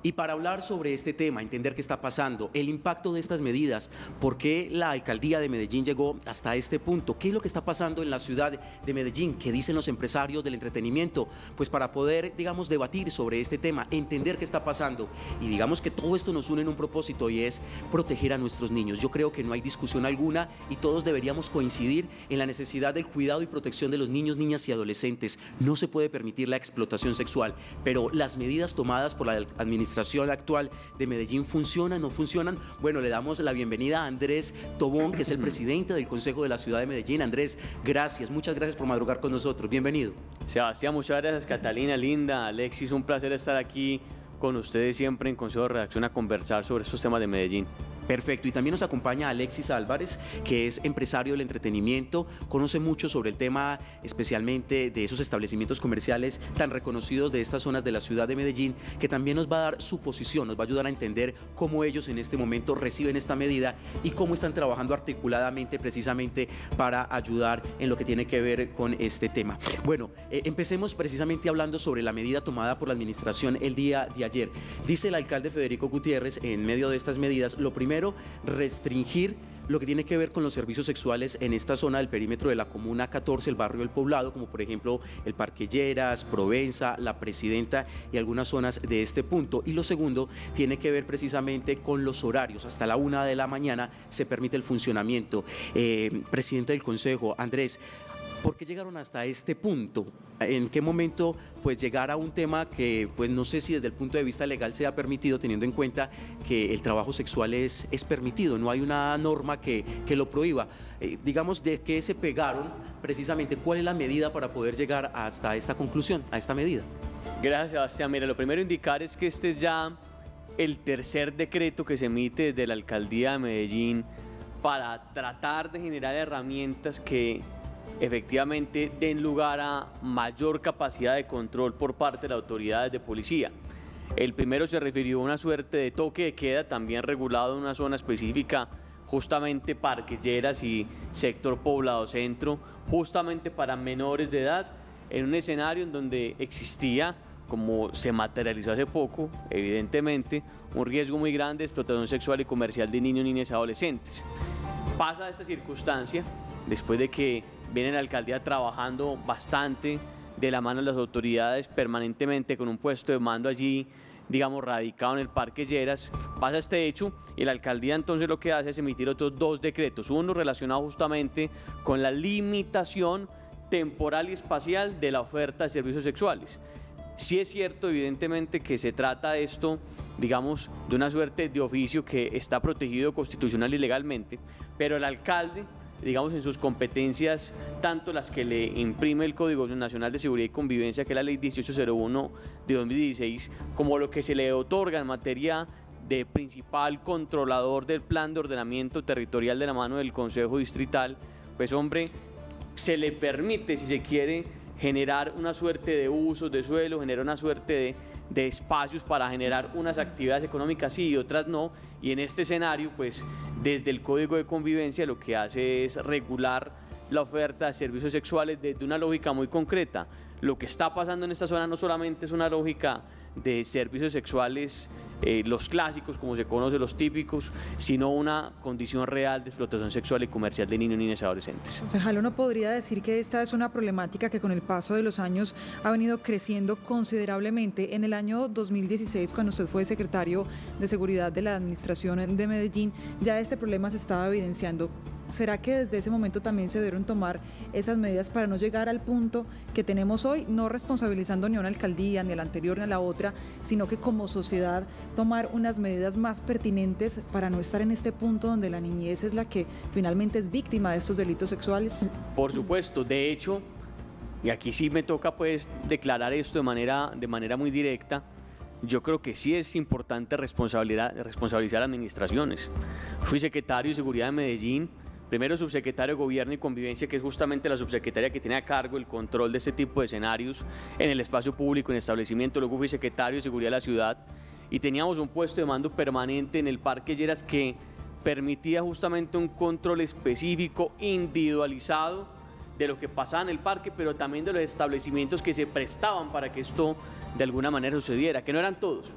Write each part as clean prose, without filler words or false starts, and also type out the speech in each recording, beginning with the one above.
Y para hablar sobre este tema, entender qué está pasando, el impacto de estas medidas, por qué la alcaldía de Medellín llegó hasta este punto, qué es lo que está pasando en la ciudad de Medellín, qué dicen los empresarios del entretenimiento, pues para poder, digamos, debatir sobre este tema, entender qué está pasando y digamos que todo esto nos une en un propósito y es proteger a nuestros niños. Yo creo que no hay discusión alguna y todos deberíamos coincidir en la necesidad del cuidado y protección de los niños, niñas y adolescentes. No se puede permitir la explotación sexual, pero las medidas tomadas por la administración actual de Medellín funcionan, no funcionan. Bueno, le damos la bienvenida a Andrés Tobón, que es el presidente del Consejo de la Ciudad de Medellín. Andrés, gracias, muchas gracias por madrugar con nosotros. Bienvenido. Sebastián, muchas gracias. Catalina, Linda, Alexis, un placer estar aquí con ustedes siempre en Consejo de Redacción a conversar sobre estos temas de Medellín. Perfecto, y también nos acompaña Alexis Álvarez, que es empresario del entretenimiento, conoce mucho sobre el tema, especialmente de esos establecimientos comerciales tan reconocidos de estas zonas de la ciudad de Medellín, que también nos va a dar su posición, nos va a ayudar a entender cómo ellos en este momento reciben esta medida y cómo están trabajando articuladamente precisamente para ayudar en lo que tiene que ver con este tema. Bueno, empecemos precisamente hablando sobre la medida tomada por la administración el día de ayer. Dice el alcalde Federico Gutiérrez, en medio de estas medidas, lo primero, restringir lo que tiene que ver con los servicios sexuales en esta zona del perímetro de la Comuna 14, el barrio El Poblado, como por ejemplo el Parque Lleras, Provenza, La Presidenta y algunas zonas de este punto. Y lo segundo tiene que ver precisamente con los horarios. Hasta la 1 de la mañana se permite el funcionamiento. Presidente del Consejo, Andrés, ¿por qué llegaron hasta este punto? ¿En qué momento pues llegar a un tema que pues no sé si desde el punto de vista legal se ha permitido, teniendo en cuenta que el trabajo sexual es permitido, no hay una norma que lo prohíba? Digamos, ¿de qué se pegaron precisamente? ¿Cuál es la medida para poder llegar hasta esta conclusión, a esta medida? Gracias, Sebastián. Mira, lo primero indicar es que este es ya el tercer decreto que se emite desde la Alcaldía de Medellín para tratar de generar herramientas que efectivamente den lugar a mayor capacidad de control por parte de las autoridades de policía. El primero se refirió a una suerte de toque de queda, también regulado en una zona específica, justamente Parque Lleras y sector Poblado Centro, justamente para menores de edad, en un escenario en donde existía, como se materializó hace poco, evidentemente, un riesgo muy grande de explotación sexual y comercial de niños, niñas y adolescentes. Pasa esta circunstancia después de que viene la alcaldía trabajando bastante de la mano de las autoridades permanentemente con un puesto de mando allí, digamos, radicado en el Parque Lleras. Pasa este hecho y la alcaldía entonces lo que hace es emitir otros dos decretos, uno relacionado justamente con la limitación temporal y espacial de la oferta de servicios sexuales. Sí es cierto, evidentemente, que se trata de esto, digamos, de una suerte de oficio que está protegido constitucional y legalmente, pero el alcalde, digamos, en sus competencias, tanto las que le imprime el Código Nacional de Seguridad y Convivencia, que es la Ley 1801 de 2016, como lo que se le otorga en materia de principal controlador del plan de ordenamiento territorial de la mano del Consejo Distrital, pues hombre, se le permite, si se quiere, generar una suerte de usos de suelo, generar una suerte de espacios para generar unas actividades económicas sí y otras no, y en este escenario pues desde el Código de Convivencia lo que hace es regular la oferta de servicios sexuales desde una lógica muy concreta. Lo que está pasando en esta zona no solamente es una lógica de servicios sexuales, los clásicos, como se conoce, los típicos, sino una condición real de explotación sexual y comercial de niños, niñas y adolescentes. Concejal, uno podría decir que esta es una problemática que con el paso de los años ha venido creciendo considerablemente. En el año 2016, cuando usted fue secretario de Seguridad de la Administración de Medellín, ya este problema se estaba evidenciando. ¿Será que desde ese momento también se debieron tomar esas medidas para no llegar al punto que tenemos hoy, no responsabilizando ni a una alcaldía, ni a la anterior, ni a la otra, sino que como sociedad tomar unas medidas más pertinentes para no estar en este punto donde la niñez es la que finalmente es víctima de estos delitos sexuales? Por supuesto, de hecho, y aquí sí me toca pues declarar esto de manera muy directa, yo creo que sí es importante responsabilizar a administraciones. Fui secretario de Seguridad de Medellín, primero subsecretario de Gobierno y Convivencia, que es justamente la subsecretaria que tiene a cargo el control de este tipo de escenarios en el espacio público, en establecimiento. Luego fui secretario de Seguridad de la Ciudad y teníamos un puesto de mando permanente en el Parque Lleras que permitía justamente un control específico, individualizado de lo que pasaba en el parque, pero también de los establecimientos que se prestaban para que esto de alguna manera sucediera, que no eran todos,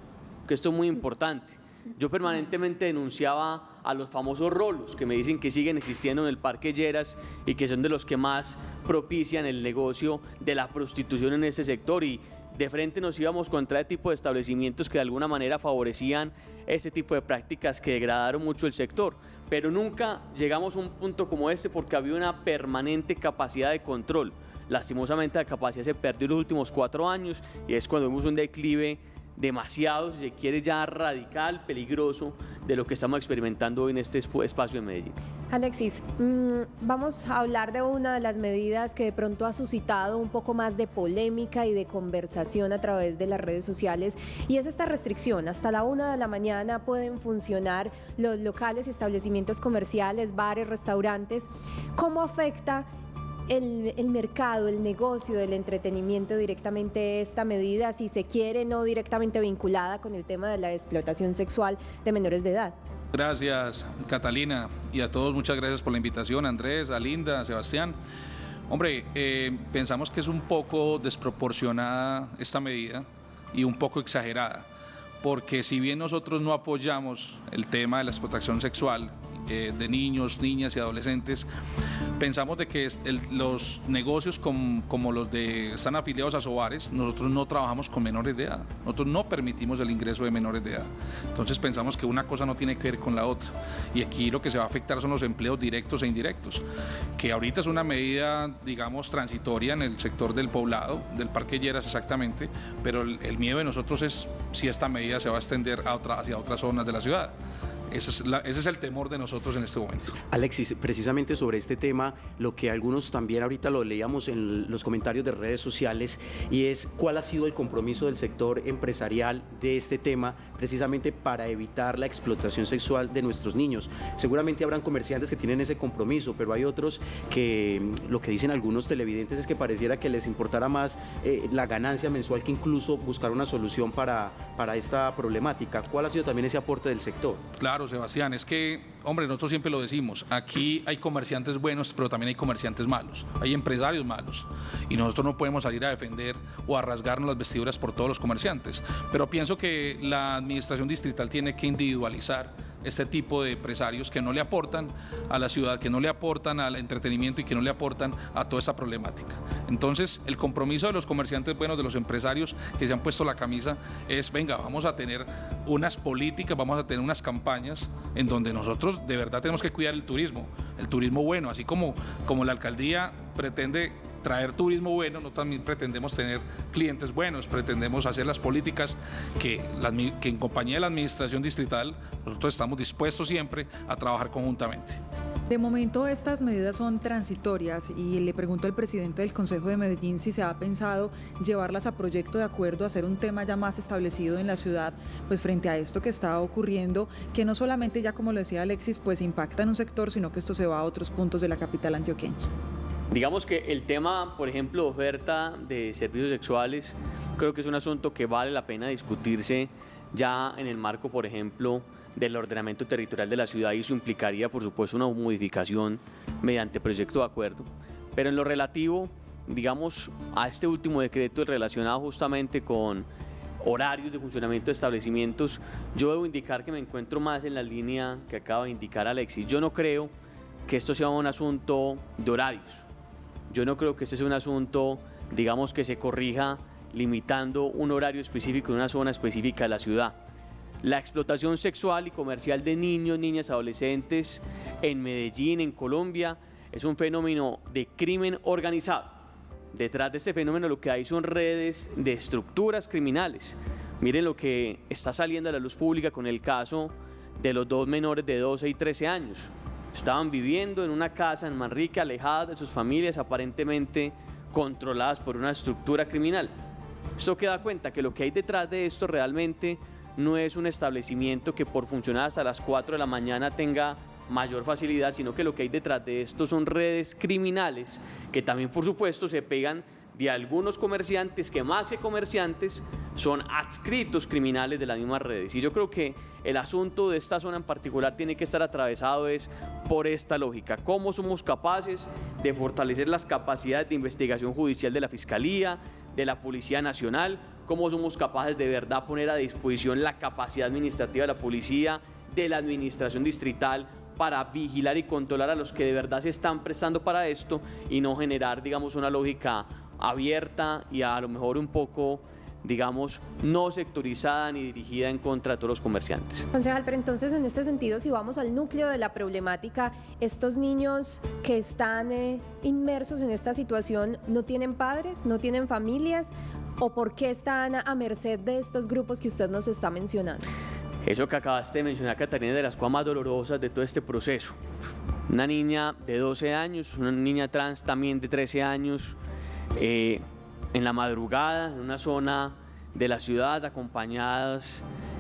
que esto es muy importante. Yo permanentemente denunciaba a los famosos rolos que me dicen que siguen existiendo en el Parque Lleras y que son de los que más propician el negocio de la prostitución en ese sector, y de frente nos íbamos contra ese tipo de establecimientos que de alguna manera favorecían ese tipo de prácticas que degradaron mucho el sector. Pero nunca llegamos a un punto como este porque había una permanente capacidad de control. Lastimosamente la capacidad se perdió en los últimos 4 años y es cuando vemos un declive demasiado, si se quiere, ya radical, peligroso, de lo que estamos experimentando hoy en este espacio de Medellín. Alexis, vamos a hablar de una de las medidas que de pronto ha suscitado un poco más de polémica y de conversación a través de las redes sociales, y es esta restricción. Hasta la 1 de la mañana pueden funcionar los locales y establecimientos comerciales, bares, restaurantes. ¿Cómo afecta el mercado, el negocio del entretenimiento directamente esta medida, si se quiere, no directamente vinculada con el tema de la explotación sexual de menores de edad? Gracias, Catalina, y a todos muchas gracias por la invitación, Andrés, a Linda, a Sebastián. Hombre, pensamos que es un poco desproporcionada esta medida y un poco exagerada, porque si bien nosotros no apoyamos el tema de la explotación sexual de niños, niñas y adolescentes, pensamos de que los negocios como los de están afiliados a SOBARES, nosotros no trabajamos con menores de edad, nosotros no permitimos el ingreso de menores de edad. Entonces pensamos que una cosa no tiene que ver con la otra, y aquí lo que se va a afectar son los empleos directos e indirectos, que ahorita es una medida, digamos, transitoria en el sector del poblado, del Parque Lleras exactamente, pero el miedo de nosotros es si esta medida se va a extender hacia otras zonas de la ciudad. Ese es el temor de nosotros en este momento. Alexis, precisamente sobre este tema, lo que algunos también ahorita lo leíamos en los comentarios de redes sociales, y es cuál ha sido el compromiso del sector empresarial de este tema, precisamente para evitar la explotación sexual de nuestros niños. Seguramente habrán comerciantes que tienen ese compromiso, pero hay otros que lo que dicen algunos televidentes es que pareciera que les importara más la ganancia mensual que incluso buscar una solución para esta problemática. ¿Cuál ha sido también ese aporte del sector? Claro, Sebastián, es que, hombre, nosotros siempre lo decimos, aquí hay comerciantes buenos, pero también hay comerciantes malos, hay empresarios malos, y nosotros no podemos salir a defender o a rasgarnos las vestiduras por todos los comerciantes, pero pienso que la administración distrital tiene que individualizar este tipo de empresarios que no le aportan a la ciudad, que no le aportan al entretenimiento y que no le aportan a toda esta problemática. Entonces, el compromiso de los comerciantes buenos, de los empresarios que se han puesto la camisa, es, venga, vamos a tener unas políticas, vamos a tener unas campañas en donde nosotros de verdad tenemos que cuidar el turismo bueno, así como la alcaldía pretende traer turismo bueno, nosotros también pretendemos tener clientes buenos, pretendemos hacer las políticas que en compañía de la administración distrital nosotros estamos dispuestos siempre a trabajar conjuntamente. De momento estas medidas son transitorias, y le pregunto al presidente del Consejo de Medellín si se ha pensado llevarlas a proyecto de acuerdo, a hacer un tema ya más establecido en la ciudad, pues frente a esto que está ocurriendo, que no solamente, ya como lo decía Alexis, pues impacta en un sector, sino que esto se va a otros puntos de la capital antioqueña. Digamos que el tema, por ejemplo, oferta de servicios sexuales, creo que es un asunto que vale la pena discutirse ya en el marco, por ejemplo, del ordenamiento territorial de la ciudad, y eso implicaría, por supuesto, una modificación mediante proyecto de acuerdo. Pero en lo relativo, digamos, a este último decreto relacionado justamente con horarios de funcionamiento de establecimientos, yo debo indicar que me encuentro más en la línea que acaba de indicar Alexis. Yo no creo que esto sea un asunto de horarios. Yo no creo que este sea un asunto, digamos, que se corrija limitando un horario específico en una zona específica de la ciudad. La explotación sexual y comercial de niños, niñas, adolescentes en Medellín, en Colombia, es un fenómeno de crimen organizado. Detrás de este fenómeno lo que hay son redes de estructuras criminales. Miren lo que está saliendo a la luz pública con el caso de los 2 menores de 12 y 13 años. Estaban viviendo en una casa en Manrique, alejadas de sus familias, aparentemente controladas por una estructura criminal. Esto que da cuenta que lo que hay detrás de esto realmente no es un establecimiento que por funcionar hasta las 4 de la mañana tenga mayor facilidad, sino que lo que hay detrás de esto son redes criminales que también, por supuesto, se pegan de algunos comerciantes que, más que comerciantes, son adscritos criminales de las mismas redes. Y yo creo que el asunto de esta zona en particular tiene que estar atravesado por esta lógica. ¿Cómo somos capaces de fortalecer las capacidades de investigación judicial de la Fiscalía, de la Policía Nacional? cómo somos capaces de verdad poner a disposición la capacidad administrativa de la policía, de la administración distrital, para vigilar y controlar a los que de verdad se están prestando para esto y no generar, digamos, una lógica abierta y a lo mejor un poco, digamos, no sectorizada ni dirigida en contra de todos los comerciantes. Concejal, pero entonces en este sentido, si vamos al núcleo de la problemática, estos niños que están inmersos en esta situación, ¿no tienen padres, no tienen familias? ¿O por qué están a merced de estos grupos que usted nos está mencionando? Eso que acabaste de mencionar, Catarina, es de las cosas más dolorosas de todo este proceso. Una niña de 12 años, una niña trans también de 13 años, en la madrugada, en una zona de la ciudad, acompañadas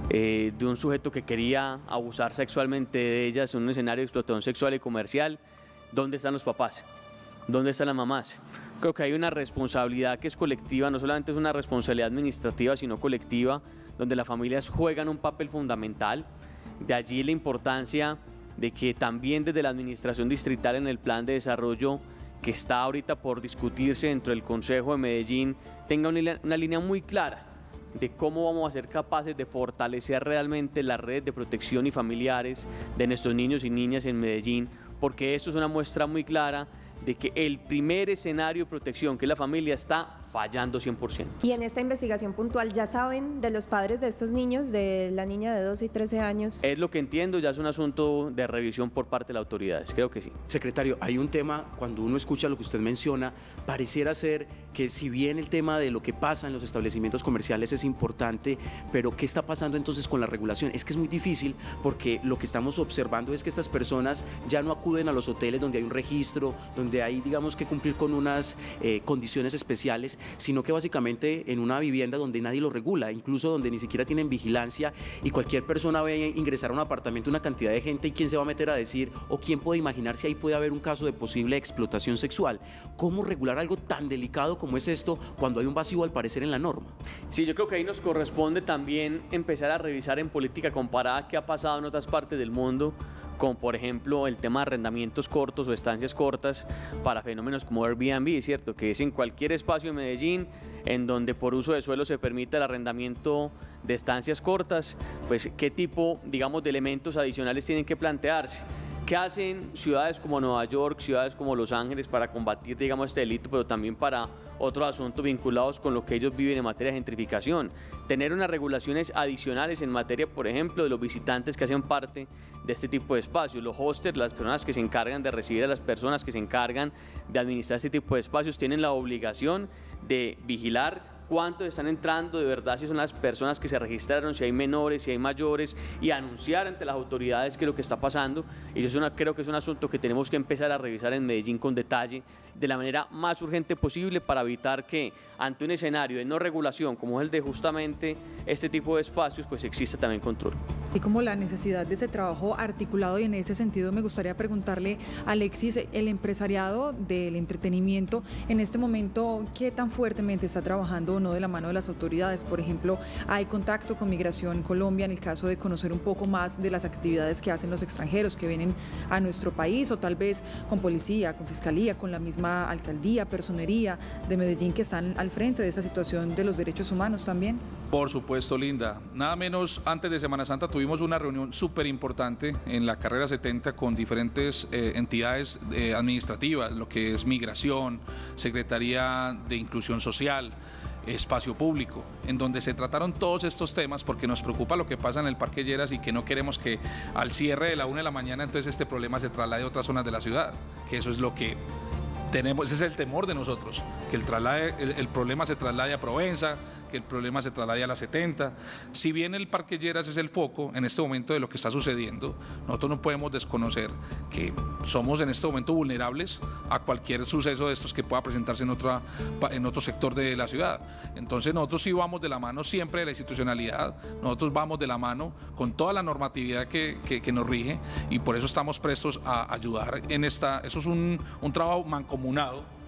de un sujeto que quería abusar sexualmente de ellas en un escenario de explotación sexual y comercial. ¿Dónde están los papás? ¿Dónde están las mamás? Creo que hay una responsabilidad que es colectiva, no solamente es una responsabilidad administrativa, sino colectiva, donde las familias juegan un papel fundamental. De allí la importancia de que también desde la administración distrital en el plan de desarrollo que está ahorita por discutirse dentro del Consejo de Medellín tenga una línea muy clara de cómo vamos a ser capaces de fortalecer realmente las redes de protección y familiares de nuestros niños y niñas en Medellín, porque eso es una muestra muy clara de que el primer escenario de protección, que es la familia, está fallando 100%. Y en esta investigación puntual, ¿ya saben de los padres de estos niños, de la niña de 12 y 13 años? Es lo que entiendo, ya es un asunto de revisión por parte de las autoridades, creo que sí. Secretario, hay un tema, cuando uno escucha lo que usted menciona, pareciera ser que si bien el tema de lo que pasa en los establecimientos comerciales es importante, pero ¿qué está pasando entonces con la regulación? Es que es muy difícil porque lo que estamos observando es que estas personas ya no acuden a los hoteles donde hay un registro, donde hay, digamos, que cumplir con unas condiciones especiales, sino que básicamente en una vivienda donde nadie lo regula, incluso donde ni siquiera tienen vigilancia y cualquier persona ve ingresar a un apartamento una cantidad de gente y quién se va a meter a decir o quién puede imaginar si ahí puede haber un caso de posible explotación sexual. ¿Cómo regular algo tan delicado como es esto cuando hay un vacío al parecer en la norma? Sí, yo creo que ahí nos corresponde también empezar a revisar en política comparada qué ha pasado en otras partes del mundo, como por ejemplo el tema de arrendamientos cortos o estancias cortas para fenómenos como Airbnb, ¿cierto? Que es en cualquier espacio de Medellín en donde por uso de suelo se permite el arrendamiento de estancias cortas, pues qué tipo, digamos, de elementos adicionales tienen que plantearse. ¿Qué hacen ciudades como Nueva York, ciudades como Los Ángeles para combatir, digamos, este delito, pero también para otros asuntos vinculados con lo que ellos viven en materia de gentrificación? Tener unas regulaciones adicionales en materia, por ejemplo, de los visitantes que hacen parte de este tipo de espacios. Los hostels, las personas que se encargan de recibir a las personas que se encargan de administrar este tipo de espacios, tienen la obligación de vigilar cuántos están entrando de verdad, si son las personas que se registraron, si hay menores, si hay mayores, y anunciar ante las autoridades qué es lo que está pasando. Y yo creo que es un asunto que tenemos que empezar a revisar en Medellín con detalle, de la manera más urgente posible, para evitar que ante un escenario de no regulación como es el de justamente este tipo de espacios, pues exista también control. Así como la necesidad de ese trabajo articulado, y en ese sentido me gustaría preguntarle a Alexis, el empresariado del entretenimiento en este momento, ¿qué tan fuertemente está trabajando o no de la mano de las autoridades? Por ejemplo, ¿hay contacto con Migración Colombia en el caso de conocer un poco más de las actividades que hacen los extranjeros que vienen a nuestro país, o tal vez con policía, con fiscalía, con la misma alcaldía, personería de Medellín, que están al frente de esta situación de los derechos humanos también? Por supuesto, Linda. Nada menos, antes de Semana Santa tuvimos una reunión súper importante en la carrera 70 con diferentes entidades administrativas, lo que es Migración, Secretaría de Inclusión Social, Espacio Público, en donde se trataron todos estos temas, porque nos preocupa lo que pasa en el Parque Lleras y que no queremos que al cierre de la 1 de la mañana entonces este problema se traslade a otras zonas de la ciudad, que eso es lo que tenemos, ese es el temor de nosotros, que el problema se traslade a Provenza, que el problema se traslade a la 70. Si bien el Parque Lleras es el foco en este momento de lo que está sucediendo, nosotros no podemos desconocer que somos en este momento vulnerables a cualquier suceso de estos que pueda presentarse en otro sector de la ciudad. Entonces nosotros sí vamos de la mano siempre de la institucionalidad, nosotros vamos de la mano con toda la normatividad que nos rige, y por eso estamos prestos a ayudar en esta. Eso es un trabajo mancomunado.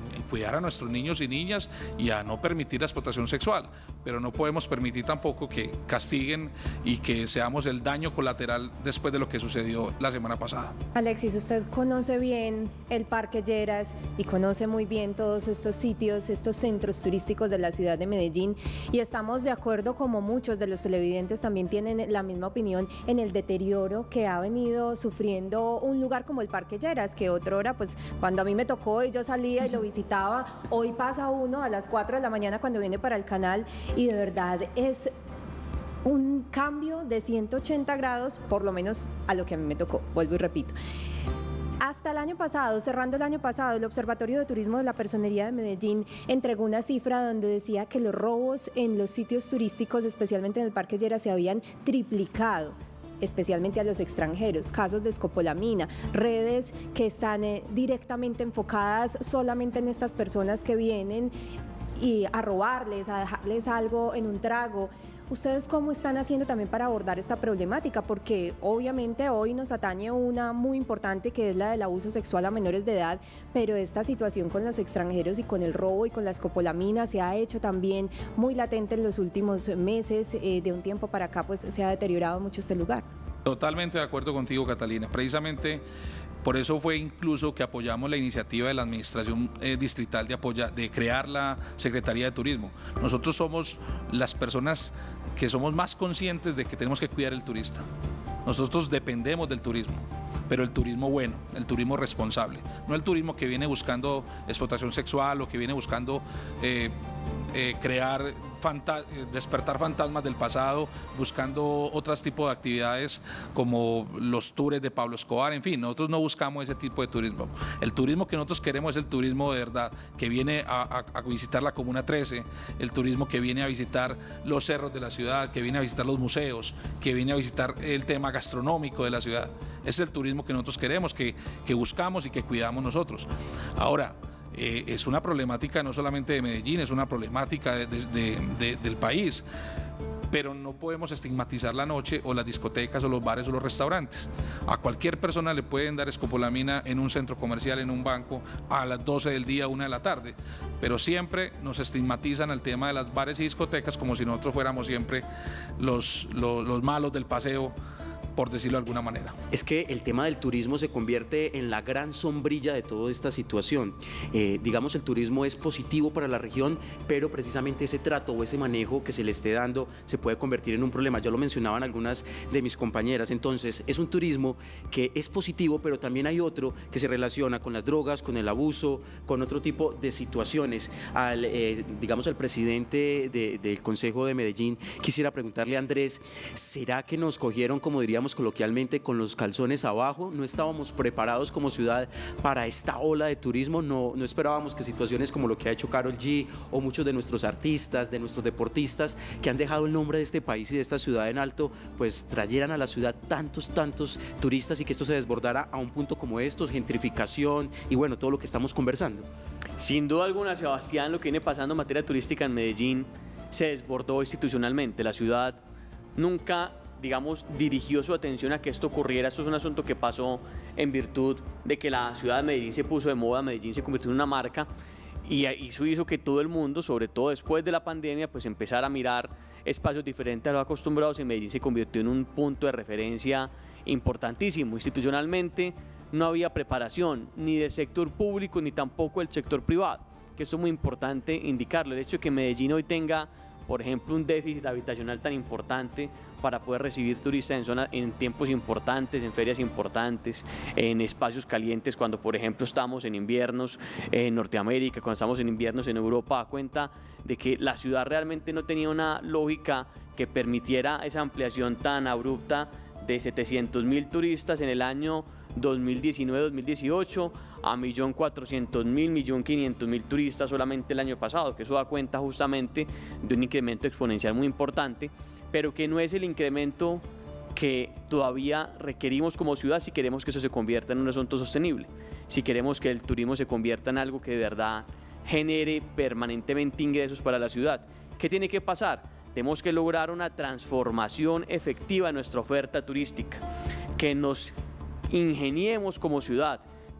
cuidar a nuestros niños y niñas y a no permitir la explotación sexual, pero no podemos permitir tampoco que castiguen y que seamos el daño colateral después de lo que sucedió la semana pasada. Alexis, usted conoce bien el Parque Lleras y conoce muy bien todos estos sitios, estos centros turísticos de la ciudad de Medellín, y estamos de acuerdo, como muchos de los televidentes también tienen la misma opinión, en el deterioro que ha venido sufriendo un lugar como el Parque Lleras, que otrora, pues cuando a mí me tocó y yo salía y lo visitaba, hoy pasa uno a las 4 de la mañana cuando viene para el canal y de verdad es un cambio de 180 grados, por lo menos a lo que a mí me tocó, vuelvo y repito. Hasta el año pasado, cerrando el año pasado, el Observatorio de Turismo de la Personería de Medellín entregó una cifra donde decía que los robos en los sitios turísticos, especialmente en el Parque Lleras, se habían triplicado, especialmente a los extranjeros, casos de escopolamina, redes que están directamente enfocadas solamente en estas personas que vienen y a robarles, a dejarles algo en un trago. ¿Ustedes cómo están haciendo también para abordar esta problemática? Porque obviamente hoy nos atañe una muy importante, que es la del abuso sexual a menores de edad, pero esta situación con los extranjeros y con el robo y con la escopolamina se ha hecho también muy latente en los últimos meses. De un tiempo para acá pues se ha deteriorado mucho este lugar. Totalmente de acuerdo contigo, Catalina. Precisamente por eso fue incluso que apoyamos la iniciativa de la Administración Distrital de crear la Secretaría de Turismo. Nosotros somos las personas que somos más conscientes de que tenemos que cuidar el turista. Nosotros dependemos del turismo, pero el turismo bueno, el turismo responsable, no el turismo que viene buscando explotación sexual o que viene buscando despertar fantasmas del pasado, buscando otros tipos de actividades como los tours de Pablo Escobar. En fin, nosotros no buscamos ese tipo de turismo. El turismo que nosotros queremos es el turismo de verdad, que viene a visitar la Comuna 13, el turismo que viene a visitar los cerros de la ciudad, que viene a visitar los museos, que viene a visitar el tema gastronómico de la ciudad. Ese es el turismo que nosotros queremos, que buscamos y que cuidamos nosotros. Ahora, es una problemática no solamente de Medellín, es una problemática del país, pero no podemos estigmatizar la noche o las discotecas o los bares o los restaurantes. A cualquier persona le pueden dar escopolamina en un centro comercial, en un banco, a las 12 del día, 1 de la tarde, pero siempre nos estigmatizan el tema de las bares y discotecas como si nosotros fuéramos siempre los malos del paseo, por decirlo de alguna manera. Es que el tema del turismo se convierte en la gran sombrilla de toda esta situación. Digamos, el turismo es positivo para la región, pero precisamente ese trato o ese manejo que se le esté dando se puede convertir en un problema. Ya lo mencionaban algunas de mis compañeras. Entonces, es un turismo que es positivo, pero también hay otro que se relaciona con las drogas, con el abuso, con otro tipo de situaciones. Digamos, al presidente del Consejo de Medellín, quisiera preguntarle a Andrés, ¿será que nos cogieron, como diríamos coloquialmente, con los calzones abajo? ¿No estábamos preparados como ciudad para esta ola de turismo? ¿No esperábamos que situaciones como lo que ha hecho Karol G o muchos de nuestros artistas, de nuestros deportistas que han dejado el nombre de este país y de esta ciudad en alto, pues trayeran a la ciudad tantos turistas y que esto se desbordara a un punto como estos, gentrificación y bueno, todo lo que estamos conversando? Sin duda alguna, Sebastián, lo que viene pasando en materia turística en Medellín se desbordó institucionalmente. La ciudad nunca, digamos, dirigió su atención a que esto ocurriera. Esto es un asunto que pasó en virtud de que la ciudad de Medellín se puso de moda, Medellín se convirtió en una marca y eso hizo que todo el mundo, sobre todo después de la pandemia, pues empezara a mirar espacios diferentes a los acostumbrados y Medellín se convirtió en un punto de referencia importantísimo. Institucionalmente no había preparación ni del sector público ni tampoco del sector privado, que eso es muy importante indicarlo. El hecho de que Medellín hoy tenga, por ejemplo, un déficit habitacional tan importante para poder recibir turistas en tiempos importantes, en ferias importantes, en espacios calientes, cuando por ejemplo estamos en inviernos en Norteamérica, cuando estamos en inviernos en Europa, da cuenta de que la ciudad realmente no tenía una lógica que permitiera esa ampliación tan abrupta de 700.000 turistas en el año 2019-2018 a 1.400.000, 1.500.000 turistas solamente el año pasado, que eso da cuenta justamente de un incremento exponencial muy importante, pero que no es el incremento que todavía requerimos como ciudad si queremos que eso se convierta en un asunto sostenible, si queremos que el turismo se convierta en algo que de verdad genere permanentemente ingresos para la ciudad. ¿Qué tiene que pasar? Tenemos que lograr una transformación efectiva en nuestra oferta turística, que nos ingeniemos como ciudad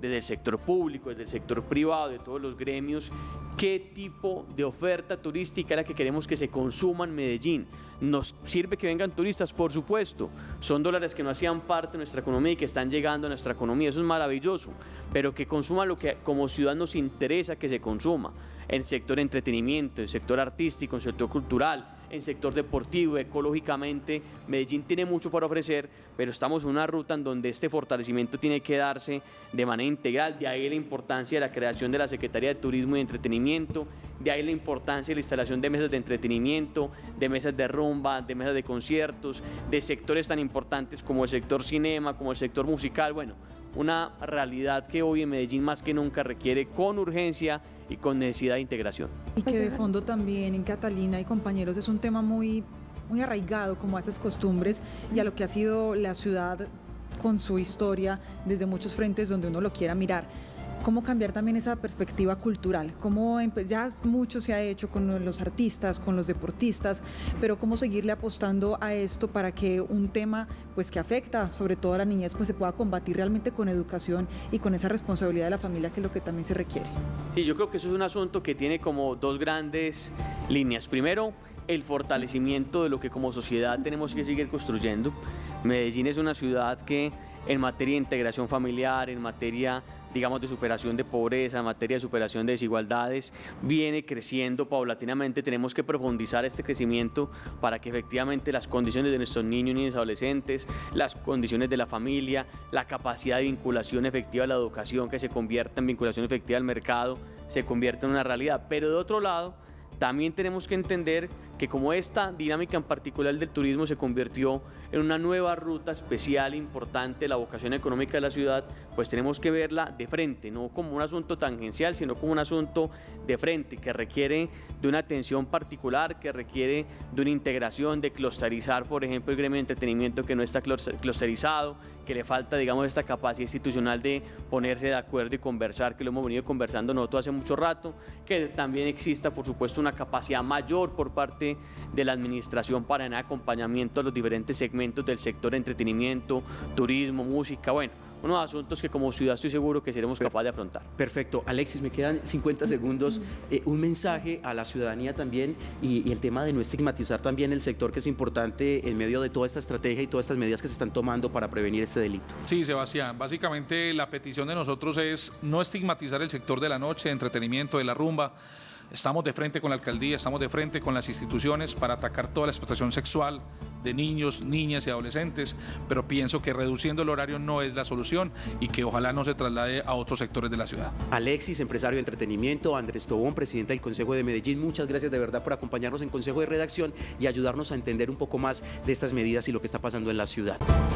desde el sector público, desde el sector privado, de todos los gremios, qué tipo de oferta turística es la que queremos que se consuma en Medellín. ¿Nos sirve que vengan turistas? Por supuesto, son dólares que no hacían parte de nuestra economía y que están llegando a nuestra economía, eso es maravilloso, pero que consuman lo que como ciudad nos interesa que se consuma, en el sector entretenimiento, en el sector artístico, en el sector cultural, en el sector deportivo, ecológicamente. Medellín tiene mucho para ofrecer, pero estamos en una ruta en donde este fortalecimiento tiene que darse de manera integral. De ahí la importancia de la creación de la Secretaría de Turismo y Entretenimiento, de ahí la importancia de la instalación de mesas de entretenimiento, de mesas de rumba, de mesas de conciertos, de sectores tan importantes como el sector cinema, como el sector musical. Bueno, una realidad que hoy en Medellín más que nunca requiere con urgencia y con necesidad de integración. Y que de fondo también en Catalina y compañeros es un tema muy arraigado como a esas costumbres y a lo que ha sido la ciudad con su historia desde muchos frentes donde uno lo quiera mirar. ¿Cómo cambiar también esa perspectiva cultural? ¿Cómo ya mucho se ha hecho con los artistas, con los deportistas, pero cómo seguirle apostando a esto para que un tema pues, que afecta sobre todo a la niñez pues, se pueda combatir realmente con educación y con esa responsabilidad de la familia que es lo que también se requiere? Sí, yo creo que eso es un asunto que tiene como dos grandes líneas. Primero, el fortalecimiento de lo que como sociedad tenemos que seguir construyendo. Medellín es una ciudad que en materia de integración familiar, en materia, digamos, de superación de pobreza, en materia de superación de desigualdades, viene creciendo paulatinamente. Tenemos que profundizar este crecimiento para que efectivamente las condiciones de nuestros niños, niñas y adolescentes, las condiciones de la familia, la capacidad de vinculación efectiva a la educación, que se convierta en vinculación efectiva al mercado, se convierta en una realidad. Pero de otro lado, también tenemos que entender que como esta dinámica en particular del turismo se convirtió en una nueva ruta especial importante, la vocación económica de la ciudad, pues tenemos que verla de frente, no como un asunto tangencial, sino como un asunto de frente que requiere de una atención particular, que requiere de una integración, de clusterizar, por ejemplo, el gremio de entretenimiento que no está clusterizado, que le falta, digamos, esta capacidad institucional de ponerse de acuerdo y conversar, que lo hemos venido conversando nosotros hace mucho rato, que también exista, por supuesto, una capacidad mayor por parte de la administración para en acompañamiento a los diferentes segmentos del sector entretenimiento, turismo, música, bueno, unos asuntos que como ciudad estoy seguro que seremos capaces de afrontar. Perfecto. Alexis, me quedan 50 segundos. Un mensaje a la ciudadanía también y el tema de no estigmatizar también el sector, que es importante en medio de toda esta estrategia y todas estas medidas que se están tomando para prevenir este delito. Sí, Sebastián, básicamente la petición de nosotros es no estigmatizar el sector de la noche, de entretenimiento, de la rumba. Estamos de frente con la alcaldía, estamos de frente con las instituciones para atacar toda la explotación sexual de niños, niñas y adolescentes, pero pienso que reduciendo el horario no es la solución y que ojalá no se traslade a otros sectores de la ciudad. Alexis, empresario de entretenimiento, Andrés Tobón, presidente del Consejo de Medellín, muchas gracias de verdad por acompañarnos en Consejo de Redacción y ayudarnos a entender un poco más de estas medidas y lo que está pasando en la ciudad.